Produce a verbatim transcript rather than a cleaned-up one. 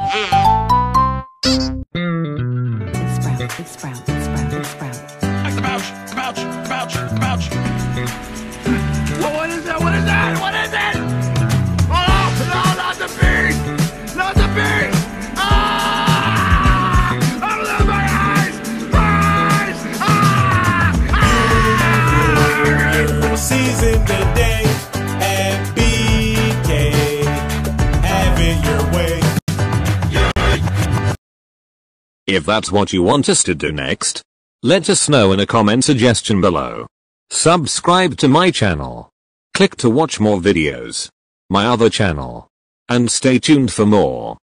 Big sprout, big sprout, big sprout. Ouch, ouch, ouch, ouch. What, what is that? What is that? What is it? Oh, no, not the bee! Not the bee! Ah! Out of my eyes! Eyes! Ah! Ah! Season today and B K. Have it your way. If that's what you want us to do next, let us know in a comment suggestion below. Subscribe to my channel. Click to watch more videos. My other channel. And stay tuned for more.